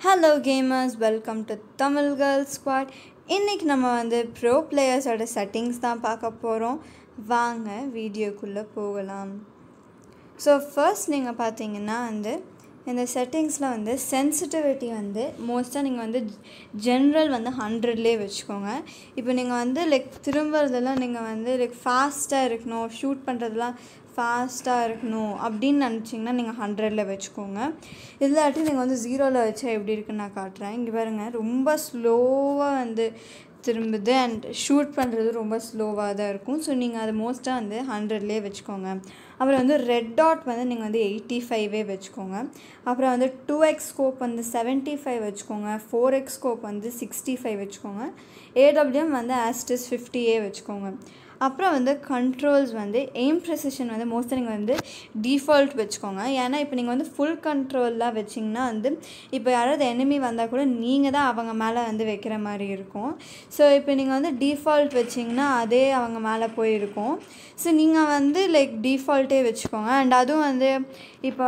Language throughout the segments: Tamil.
Hello gamers, welcome to Tamil Girl Squad. இன்னைக்கு நம்ம ப்ரோ பிளேயர்ஸோட செட்டிங்ஸ் தான் பார்க்க போகிறோம். வாங்க வீடியோக்குள்ளே போகலாம். ஸோ ஃபர்ஸ்ட் நீங்கள் பார்த்தீங்கன்னா இந்த செட்டிங்ஸில் சென்சிட்டிவிட்டி மோஸ்ட்டாக நீங்கள் ஜென்ரல் 100லேயே வச்சுக்கோங்க. இப்போ நீங்கள் லைக் திரும்புறதெல்லாம் நீங்கள் லைக் ஃபாஸ்ட்டாக இருக்கணும், ஷூட் பண்ணுறதுலாம் ஃபாஸ்ட்டாக இருக்கணும் அப்படின்னு நினச்சிங்கன்னா நீங்கள் 100ல் வச்சுக்கோங்க. இல்லாட்டி நீங்கள் 0ல் வச்சா எப்படி இருக்குன்னு நான் காட்டுறேன். இங்கே பாருங்கள், ரொம்ப ஸ்லோவாக திரும்புது அண்ட் ஷூட் பண்ணுறது ரொம்ப ஸ்லோவாக தான் இருக்கும். ஸோ நீங்கள் அது மோஸ்ட்டாக 100லேயே வச்சுக்கோங்க. அப்புறம் ரெட் டாட் நீங்கள் 85 வச்சுக்கோங்க. அப்புறம் 2x ஸ்கோப் 75 வச்சுக்கோங்க. 4x ஸ்கோப் 65 வச்சுக்கோங்க. AWM ஆஸ்டிஸ் 50A வச்சுக்கோங்க. அப்புறம் கண்ட்ரோல்ஸ் எய்ம் ப்ரெசிஷன் மோஸ்ட்டாக நீங்கள் டிஃபால்ட் வச்சுக்கோங்க. ஏன்னா இப்போ நீங்கள் ஃபுல் கண்ட்ரோல்லாம் வச்சிங்கன்னா இப்போ யாராவது எனிமி வந்தால் கூட நீங்கள் தான் அவங்க மேலே வைக்கிற மாதிரி இருக்கும். ஸோ இப்போ நீங்கள் டிஃபால்ட் வச்சிங்கன்னா அதே அவங்க மேலே போயிருக்கும். ஸோ நீங்கள் லைக் டிஃபால்ட்டே வச்சுக்கோங்க. அண்ட் அதுவும் இப்போ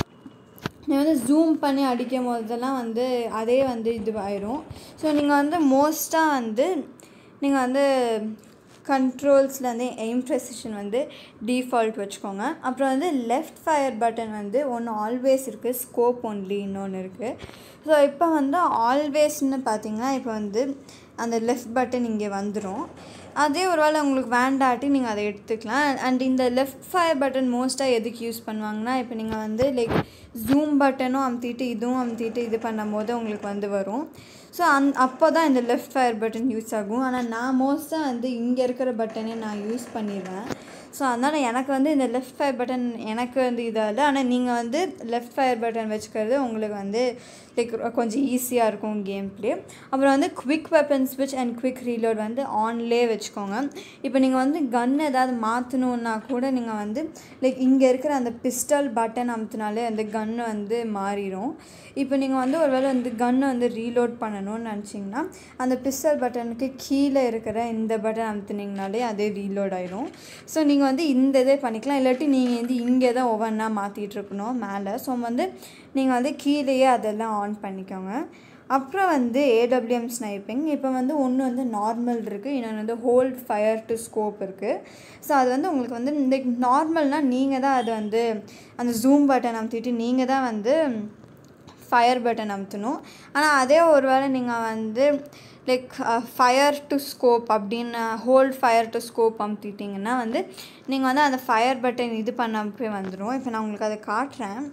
நீங்கள் ஜூம் பண்ணி அடிக்கும் போதெல்லாம் அதே இதுவாயிரும். ஸோ நீங்கள் மோஸ்ட்டாக நீங்கள் கண்ட்ரோல்ஸில் எய்ம் ப்ரெசிஷன் டிஃபால்ட் வச்சுக்கோங்க. அப்புறம் லெஃப்ட் ஃபயர் பட்டன் ஒன்று ஆல்வேஸ் இருக்குது, ஸ்கோப் ஒன்லி இன்னொன்று இருக்குது. ஸோ இப்போ ஆல்வேஸ்ன்னு பார்த்தீங்கன்னா இப்போ அந்த லெஃப்ட் பட்டன் இங்கே வந்துடும். அதே ஒரு வேளை உங்களுக்கு வேண்டாட்டி நீங்கள் அதை எடுத்துக்கலாம். அண்ட் இந்த லெஃப்ட் ஃபயர் பட்டன் மோஸ்ட்டாக எதுக்கு யூஸ் பண்ணுவாங்கன்னா, இப்போ நீங்கள் லைக் ஜூம் பட்டனும் அமுத்திட்டு இதுவும் அமுத்திட்டு இது பண்ணும்போது உங்களுக்கு வரும். ஸோ அப்போ தான் இந்த லெஃப்ட் ஃபயர் பட்டன் யூஸ் ஆகும். ஆனால் நான் மோஸ்ட்டாக இங்கே இருக்கிற பட்டனே நான் யூஸ் பண்ணிடுவேன். ஸோ அதனால் எனக்கு இந்த லெஃப்ட் ஃபயர் பட்டன் எனக்கு இதாக இல்லை. ஆனால் நீங்கள் லெஃப்ட் ஃபயர் பட்டன் வச்சுக்கிறது உங்களுக்கு லைக் கொஞ்சம் ஈஸியாக இருக்கும் கேம் ப்ளே. அப்புறம் குவிக் வெப்பன் ஸ்விட்ச் அண்ட் குவிக் ரீலோட் ஆன்லேயே வச்சுக்கோங்க. இப்போ நீங்கள் கன் ஏதாவது மாற்றணுன்னா கூட நீங்கள் லைக் இங்கே இருக்கிற அந்த பிஸ்டல் பட்டன் அமுத்தினாலே அந்த கன்று மாறிடும். இப்போ நீங்கள் ஒரு வேளை கன்று ரீலோட் பண்ணணும்னு நினச்சிங்கன்னா அந்த பிஸ்டல் பட்டனுக்கு கீழே இருக்கிற இந்த பட்டன் அமுத்துனீங்கனாலே அதே ரீலோட் ஆகிடும். ஸோ நீங்கள் இந்த இதே பண்ணிக்கலாம். இல்லாட்டி நீங்கள் இங்கே தான் ஒவ்வொன்றா மாற்றிட்டு இருக்கணும் மேலே. ஸோ நீங்கள் கீழேயே அதெல்லாம் ஆன் பண்ணிக்கோங்க. அப்புறம் AWM ஸ்னைப்பிங் இப்போ ஒன்று நார்மல் இருக்குது, இன்னொன்று ஹோல்ட் ஃபயர் டு ஸ்கோப் இருக்குது. ஸோ அது உங்களுக்கு இந்த நார்மல்னால் நீங்கள் தான் அது அந்த ஜூம் பட்டன் அமுத்திட்டு நீங்கள் தான் ஃபயர் பட்டன் அமுத்தணும். ஆனால் அதே ஒரு வேளை நீங்கள் லைக் ஃபயர் டு ஸ்கோப் அப்படின்னு ஹோல்ட் ஃபயர் டு ஸ்கோப் அமுத்திட்டிங்கன்னா நீங்கள் அந்த ஃபயர் பட்டன் இது பண்ணப்பே வந்துடும். இப்போ நான் உங்களுக்கு அதை காட்டுறேன்.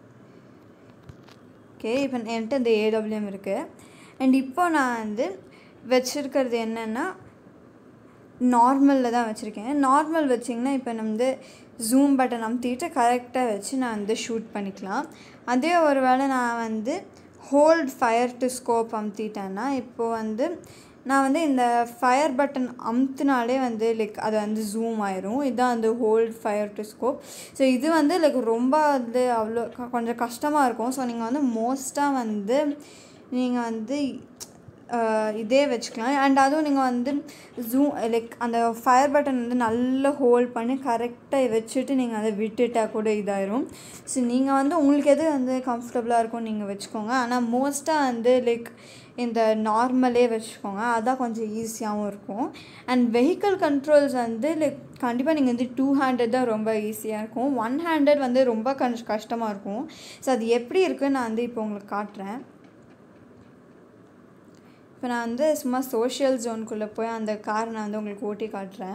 ஓகே, இப்போ என்கிட்ட இந்த AWM இருக்குது. அண்ட் இப்போ நான் வச்சுருக்கிறது என்னென்னா நார்மலில் தான் வச்சுருக்கேன். நார்மல் வச்சிங்கன்னா இப்போ நம்ம ஜூம் பட்டன் அமுத்திட்டு கரெக்டாக வச்சு நான் ஷூட் பண்ணிக்கலாம். அதே ஒரு வேளை நான் ஹோல்ட் ஃபயர் டு ஸ்கோப் அமுத்திட்டேன்னா இப்போது நான் இந்த ஃபயர் பட்டன் அமுத்தினாலே லைக் அது ஜூம் ஆயிரும். இதுதான் hold fire to scope. So இது லைக் ரொம்ப அவ்வளோ கொஞ்சம் கஷ்டமாக இருக்கும். ஸோ நீங்கள் மோஸ்ட்டாக நீங்கள் இதே வச்சுக்கலாம். அண்ட் அதுவும் நீங்கள் ஜூம் லைக் அந்த ஃபயர் பட்டன் நல்லா ஹோல்ட் பண்ணி கரெக்டாக வச்சுட்டு நீங்கள் அதை விட்டுட்டால் கூட இதாயிரும். ஸோ நீங்கள் உங்களுக்கு எது கம்ஃபர்டபுளாக இருக்கும் நீங்கள் வச்சுக்கோங்க. ஆனால் மோஸ்ட்டாக லைக் இந்த நார்மலே வச்சுக்கோங்க, அதான் கொஞ்சம் ஈஸியாகவும் இருக்கும். அண்ட் வெஹிக்கிள் கண்ட்ரோல்ஸ் லைக் கண்டிப்பாக நீங்கள் 2 ஹேண்டட் தான் ரொம்ப ஈஸியாக இருக்கும். 1 ஹேண்டட் ரொம்ப கஷ்டமாக இருக்கும். ஸோ அது எப்படி இருக்குன்னு நான் இப்போ உங்களுக்கு காட்டுறேன். இப்போ நான் சும்மா சோஷியல் ஜோனுக்குள்ளே போய் அந்த காரை நான் உங்களுக்கு ஓட்டி காட்டுறேன்.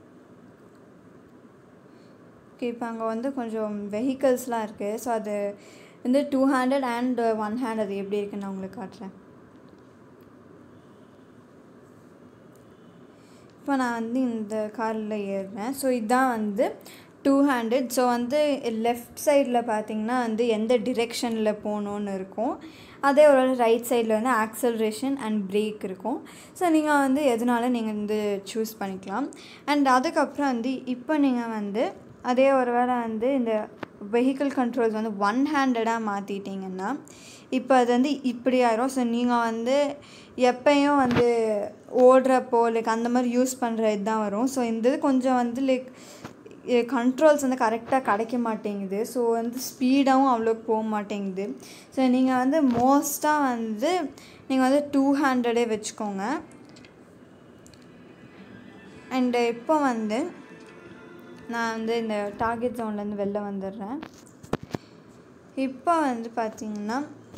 ஓகே, இப்போ அங்கே கொஞ்சம் வெஹிக்கல்ஸ்லாம் இருக்குது. ஸோ அது 2 ஹேண்டட் அண்ட் 1 ஹேண்ட் அது எப்படி இருக்குன்னு நான் உங்களுக்கு காட்டுறேன். இப்போ நான் இந்த காரில் ஏறுறேன். ஸோ இதுதான் 2 ஹேண்டட். ஸோ லெஃப்ட் சைடில் பார்த்தீங்கன்னா எந்த டிரெக்ஷனில் போகணுன்னு இருக்கும். அதே ஒரு ரைட் சைடில் ஆக்சலரேஷன் அண்ட் பிரேக் இருக்கும். ஸோ நீங்கள் எதனால நீங்கள் சூஸ் பண்ணிக்கலாம். அண்ட் அதுக்கப்புறம் இப்போ நீங்கள் அதே ஒரு வேளை இந்த வெஹிக்கிள் கண்ட்ரோல்ஸ் 1 ஹேண்டடாக மாற்றிட்டிங்கன்னா இப்போ அது இப்படி ஆயிரும். ஸோ நீங்கள் எப்பயும் ஓடுறப்போ லைக் அந்த மாதிரி யூஸ் பண்ணுற இதுதான் வரும். ஸோ இந்த இது கொஞ்சம் லைக் கண்ட்ரோல்ஸ் வந்து கரெக்டாக கிடைக்க மாட்டேங்குது. ஸோ வந்து ஸ்பீடாகவும் அவ்வளோக்கு போக மாட்டேங்குது. ஸோ நீங்கள் வந்து மோஸ்ட்டாக வந்து நீங்கள் வந்து 200 வச்சுக்கோங்க. அண்டு இப்போ வந்து நான் வந்து இந்த டார்கெட் ஜோன்லேருந்து வெளில வந்துடுறேன். இப்போ வந்து பார்த்திங்கன்னா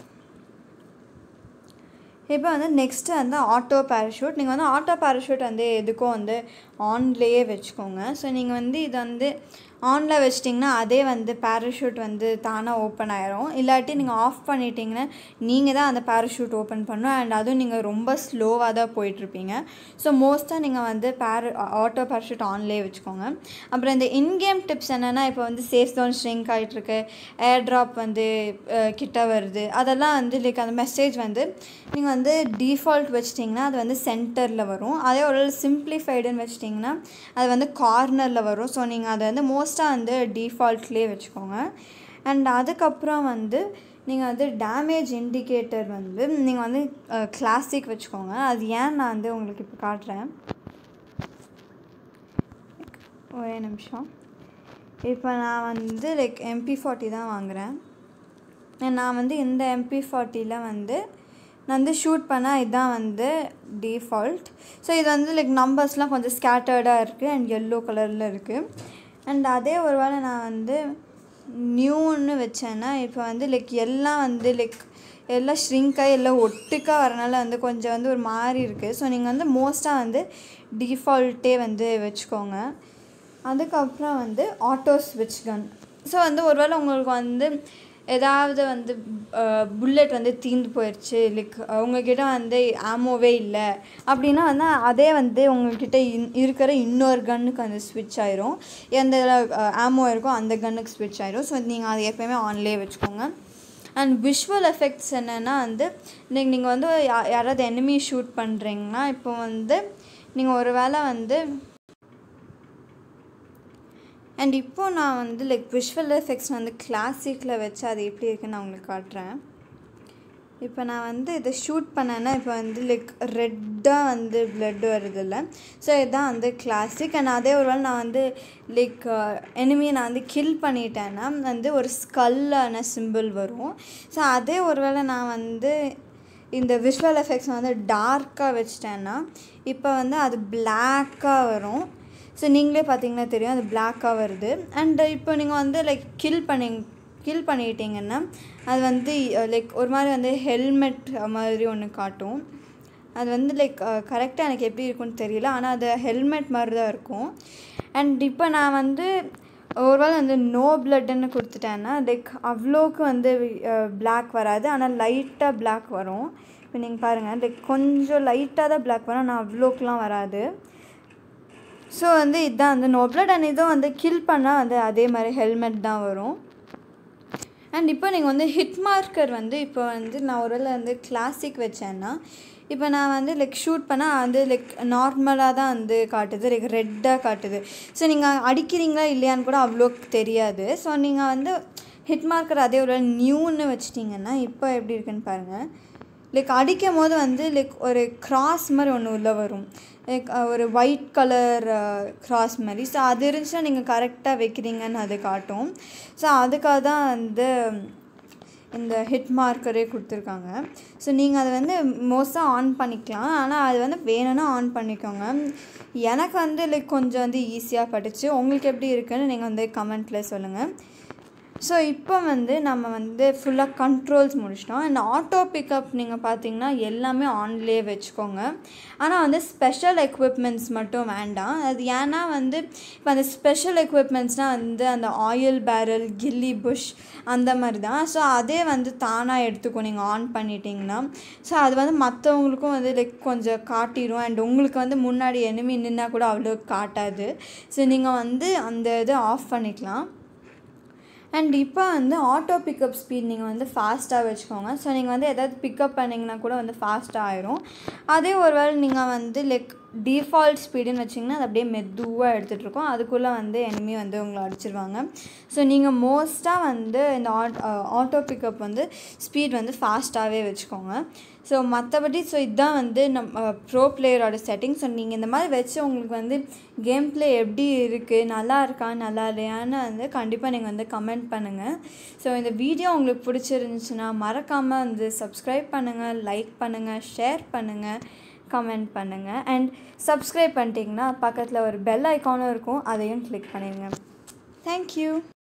இப்போ வந்து நெக்ஸ்ட்டு வந்து ஆட்டோ பேராஷூட். நீங்கள் வந்து ஆட்டோ பேராஷூட் வந்து எதுக்கும் வந்து ஆன்லேயே வச்சுக்கோங்க. ஸோ நீங்கள் வந்து இதை வந்து ஆனில் வச்சிட்டிங்கன்னா அதே வந்து பேராஷூட் வந்து தானாக ஓப்பன் ஆயிரும். இல்லாட்டி நீங்கள் ஆஃப் பண்ணிட்டீங்கன்னா நீங்கள் தான் அந்த பேராஷூட் ஓப்பன் பண்ணணும். அண்ட் அதுவும் நீங்கள் ரொம்ப ஸ்லோவாக தான் போயிட்டுருப்பீங்க. ஸோ மோஸ்ட்டாக நீங்கள் வந்து ஆட்டோ பேராஷூட் ஆன்லேயே வச்சுக்கோங்க. அப்புறம் இந்த இன்கேம் டிப்ஸ் என்னென்னா, இப்போ வந்து சேஃப் ஜோன் ஷ்ரிங்க் ஆகிட்டுருக்கு, ஏர் ட்ராப் வந்து கிட்ட வருது, அதெல்லாம் வந்து லைக் அந்த மெசேஜ் வந்து நீங்கள் வந்து டிஃபால்ட் வச்சிட்டிங்கன்னா அது வந்து சென்டரில் வரும். அதே ஒரு சிம்பிளிஃபைடுன்னு வச்சிட்டிங்கன்னா அது வந்து கார்னரில் வரும். ஸோ நீங்கள் அதை வந்து மோஸ்ட்டாக வந்து டிஃபால்ட்லேயே வச்சுக்கோங்க. அண்ட் அதுக்கப்புறம் வந்து நீங்கள் வந்து டேமேஜ் இண்டிகேட்டர் வந்து நீங்கள் வந்து கிளாசிக் வச்சுக்கோங்க. அது ஏன் நான் வந்து உங்களுக்கு இப்போ காட்டுறேன். ஒரே நிமிஷம். இப்போ நான் வந்து லைக் MP40 தான் வாங்குகிறேன். நான் வந்து இந்த MP40ல் வந்து நான் வந்து ஷூட் பண்ணால் இதுதான் வந்து டிஃபால்ட். ஸோ இது வந்து லைக் நம்பர்ஸ்லாம் கொஞ்சம் ஸ்கேட்டர்டாக இருக்குது அண்ட் எல்லோ கலரில் இருக்குது. அண்ட் அதே ஒரு வேளை நான் வந்து நியூன்னு வச்சேன்னா இப்போ வந்து லைக் எல்லாம் வந்து லைக் எல்லாம் ஷ்ரிங்காக எல்லாம் ஒட்டுக்காக வரனால வந்து கொஞ்சம் வந்து ஒரு மாதிரி இருக்குது. ஸோ நீங்கள் வந்து மோஸ்ட்டாக வந்து டிஃபால்ட்டே வந்து வச்சுக்கோங்க. அதுக்கப்புறம் வந்து ஆட்டோ ஸ்விட்ச் கன். ஸோ வந்து ஒரு வேளை உங்களுக்கு வந்து ஏதாவது வந்து புல்லட் வந்து தீர்ந்து போயிடுச்சு, லைக் உங்கள்கிட்ட வந்து ஆமோவே இல்லை அப்படின்னா வந்து அதே வந்து உங்கள்கிட்ட இருக்கிற இன்னொரு கன்னுக்கு வந்து ஸ்விட்ச் ஆயிரும். எந்த ஆமோ இருக்கோ அந்த கன்னுக்கு ஸ்விட்ச் ஆயிரும். ஸோ நீங்கள் அதை எப்போயுமே ஆன்லேயே வச்சுக்கோங்க. அண்ட் விஷுவல் எஃபெக்ட்ஸ் என்னென்னா வந்து நீங்கள் வந்து யாராவது எனிமி ஷூட் பண்ணுறீங்கன்னா இப்போ வந்து நீங்கள் ஒரு வேளை வந்து அண்ட் இப்போது நான் வந்து லைக் விஷுவல் எஃபெக்ட்ஸ் வந்து கிளாசிக்கில் வச்சு அது எப்படி இருக்குன்னு நான் உங்களுக்கு காட்டுறேன். இப்போ நான் வந்து இதை ஷூட் பண்ணேன்னா இப்போ வந்து லைக் ரெட்டாக வந்து பிளட் வருதில்ல. ஸோ இதுதான் வந்து கிளாசிக். அண்ட் அதே ஒரு வேளை நான் வந்து லைக் எனிமியை நான் வந்து கில் பண்ணிட்டேன்னா வந்து ஒரு ஸ்கல்லான சிம்பிள் வரும். ஸோ அதே ஒரு வேளை நான் வந்து இந்த விஷுவல் எஃபெக்ட்ஸ் வந்து டார்க்காக வச்சிட்டேன்னா இப்போ வந்து அது பிளாக்காக வரும். ஸோ நீங்களே பார்த்தீங்கன்னா தெரியும் அது பிளாக்காக வருது. அண்டு இப்போ நீங்கள் வந்து லைக் கில் பண்ணிட்டீங்கன்னா அது வந்து லைக் ஒரு மாதிரி வந்து ஹெல்மெட் மாதிரி ஒன்று காட்டும். அது வந்து லைக் கரெக்டாக எனக்கு எப்படி இருக்குன்னு தெரியல, ஆனால் அது ஹெல்மெட் மாதிரி தான் இருக்கும். அண்ட் இப்போ நான் வந்து ஒருவேளை வந்து நோ பிளட்டுன்னு கொடுத்துட்டேன்னா லைக் அவ்வளோக்கு வந்து பிளாக் வராது, ஆனால் லைட்டாக பிளாக் வரும். இப்போ நீங்கள் பாருங்கள் லைக் கொஞ்சம் லைட்டாக தான் பிளாக் வரும், ஆனால் அவ்வளோக்குலாம் வராது. ஸோ வந்து இதுதான் வந்து நோ பிளட். அண்ட் இதுவும் வந்து கில் பண்ணால் வந்து அதே மாதிரி ஹெல்மெட் தான் வரும். அண்ட் இப்போ நீங்கள் வந்து ஹிட் மார்க்கர் வந்து இப்போ வந்து நான் ஒரு வந்து கிளாசிக் வச்சேன்னா இப்போ நான் வந்து லைக் ஷூட் பண்ணால் வந்து லைக் நார்மலாக தான் வந்து காட்டுது, லைக் ரெட்டாக காட்டுது. ஸோ நீங்கள் அடிக்கிறீங்களா இல்லையான்னு கூட அவ்வளோக்கு தெரியாது. ஸோ நீங்கள் வந்து ஹிட் மார்க்கர் அதே ஒரு நியூன்னு வச்சிட்டிங்கன்னா இப்போ எப்படி இருக்குன்னு பாருங்கள். லைக் அடிக்கும் போது வந்து லைக் ஒரு கிராஸ் மாதிரி ஒன்று உள்ளே வரும், லைக் ஒரு ஒயிட் கலர் கிராஸ் மாதிரி. ஸோ அது இருந்துச்சுன்னா நீங்கள் கரெக்டாக வைக்கிறீங்கன்னு அது காட்டும். ஸோ அதுக்காக தான் வந்து இந்த ஹிட் மார்க்கரே கொடுத்துருக்காங்க. ஸோ நீங்கள் அதை வந்து மோஸ்ட்டாக ஆன் பண்ணிக்கலாம், ஆனால் அது வந்து வேணும்னா ஆன் பண்ணிக்கோங்க. எனக்கு வந்து லைக் கொஞ்சம் வந்து ஈஸியாக பட்டுச்சு. உங்களுக்கு எப்படி இருக்குன்னு நீங்கள் வந்து கமெண்ட்டில் சொல்லுங்கள். ஸோ இப்போ வந்து நம்ம வந்து ஃபுல்லாக கண்ட்ரோல்ஸ் முடிச்சிட்டோம். அண்ட் ஆட்டோ பிக்கப் நீங்கள் பார்த்தீங்கன்னா எல்லாமே ஆன்லேயே வச்சுக்கோங்க. ஆனால் வந்து ஸ்பெஷல் எக்யூப்மெண்ட்ஸ் மட்டும் வேண்டாம். அது ஏன்னா வந்து இப்போ அந்த ஸ்பெஷல் எக்யூப்மெண்ட்ஸ்னால் வந்து அந்த ஆயில் பேரல், கில்லி புஷ் அந்த மாதிரி தான். ஸோ அதே வந்து தானாக எடுத்துக்கும் நீங்கள் ஆன் பண்ணிட்டீங்கன்னா. ஸோ அது வந்து மற்றவங்களுக்கும் வந்து லைக் கொஞ்சம் காட்டிடும். அண்ட் உங்களுக்கு வந்து முன்னாடி எனிமி நின்னா கூட அவ்வளோ காட்டாது. ஸோ நீங்கள் வந்து அந்த இதை ஆஃப் பண்ணிக்கலாம். அண்ட் இப்போ வந்து ஆட்டோ பிக்கப் ஸ்பீட் நீங்கள் வந்து ஃபாஸ்ட்டாக வச்சுக்கோங்க. ஸோ நீங்கள் வந்து எதாவது பிக்கப் பண்ணிங்கன்னா கூட வந்து ஃபாஸ்ட்டாக ஆயிரும். அதே ஒரு வேளை நீங்கள் வந்து லைக் டிஃபால்ட் ஸ்பீடுன்னு வச்சிங்கன்னா அது அப்படியே மெதுவாக எடுத்துகிட்டு இருக்கோம். அதுக்குள்ளே வந்து எனிமி வந்து உங்களை அடிச்சிருவாங்க. ஸோ நீங்கள் மோஸ்ட்டாக வந்து இந்த ஆட்டோ பிக்கப் வந்து ஸ்பீட் வந்து ஃபாஸ்ட்டாகவே வச்சுக்கோங்க. ஸோ மற்றபடி இதுதான் வந்து ப்ரோ பிளேயரோட செட்டிங். ஸோ நீங்கள் இந்த மாதிரி வச்சு உங்களுக்கு வந்து கேம் பிளே எப்படி இருக்குது, நல்லா இருக்கா நல்லா இல்லையான்னு வந்து கண்டிப்பாக நீங்கள் வந்து கமெண்ட் பண்ணுங்கள். ஸோ இந்த வீடியோ உங்களுக்கு பிடிச்சிருந்துச்சுன்னா மறக்காமல் வந்து சப்ஸ்கிரைப் பண்ணுங்கள், லைக் பண்ணுங்கள், ஷேர் பண்ணுங்கள், கமெண்ட் பண்ணுங்கள். அண்ட் சப்ஸ்கிரைப் பண்ணிட்டீங்கன்னா பக்கத்தில் ஒரு பெல் ஐக்கானும் இருக்கும், அதையும் கிளிக் பண்ணிடுங்க. தேங்க்யூ.